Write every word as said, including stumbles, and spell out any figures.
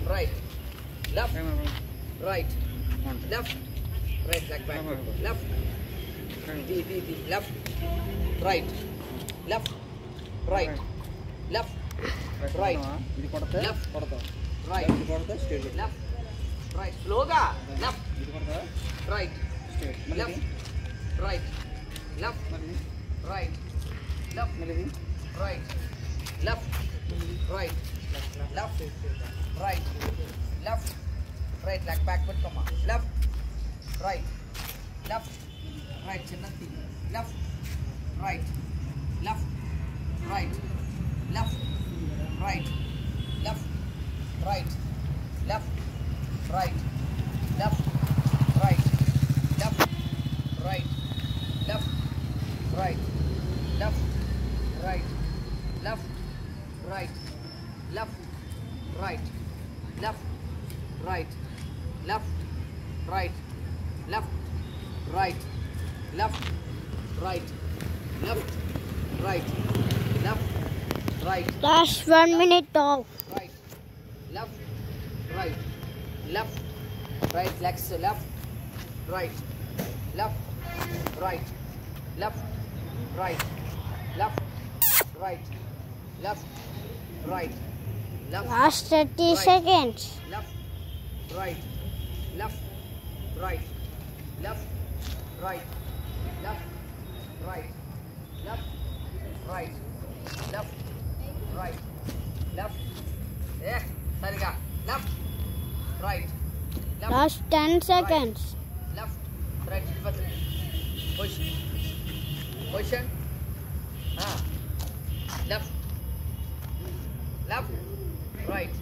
right, left, right, left, right, leg back, left, D, D, D, left, right, left, right, left, right, left, right, left, right, slowga, left, right, left, right, left, right, left, right, left, right, left, right, left, right, leg backward, come on, left, right, left, right, chinnati, left, right, left, right, left, right, left, right, left, right, left, right, left, right, left, right, left, right, left, right, left, right, left, right, left, right, left, right, left, right, left, right, left, right. Last one minute off. Right, left, right, left, right, legs left, right, left, right, left, right, left, right, left, right, left, Last thirty right, seconds. left, right, left, right, left, right, left, right, left, right, left, right, left, yeah, sariga, left, right, left, Last ten seconds. left, right, position, position, ah, left, left, right,